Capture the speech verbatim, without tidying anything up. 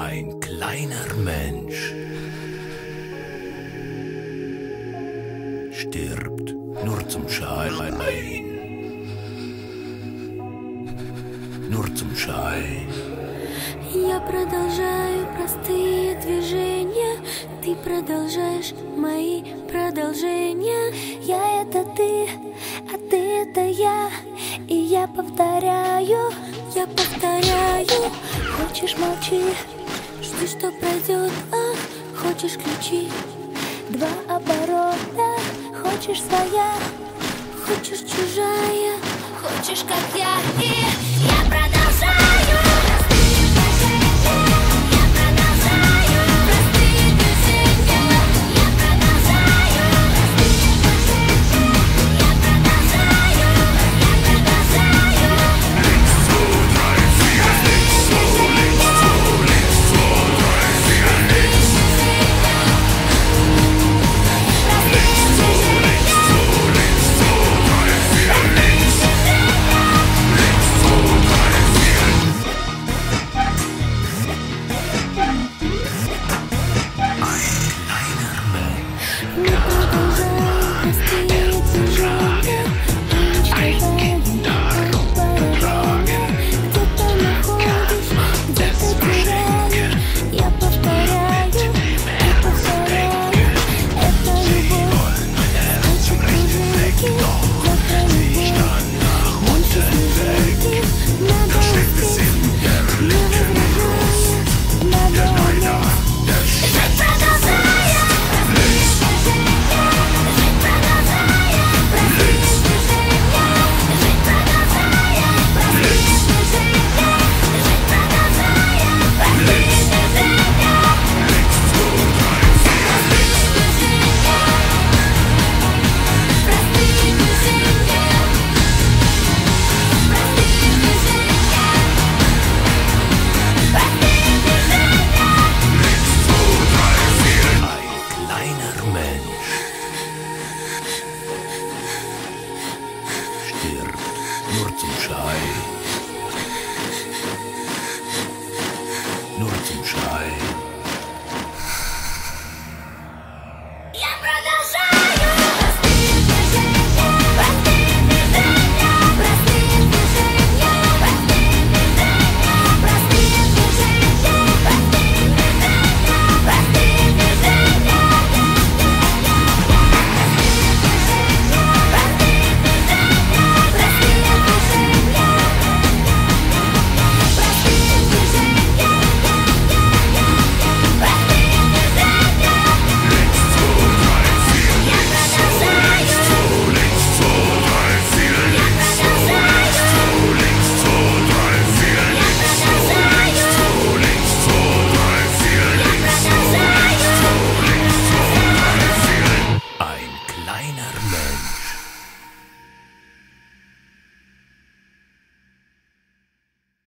Ein kleiner Mensch stirbt nur zum Schein. Nur zum Schein. Я продолжаю простые движения, ты продолжаешь мои продолжения. Я — это ты, а ты — это я. И я повторяю, я повторяю. Хочешь — молчи, жди, что пройдет, а хочешь — ключи. Два оборота, хочешь — своя, хочешь — чужая, хочешь — как я. И я продолжаю. Nur zum Schein. Nur zum Schein.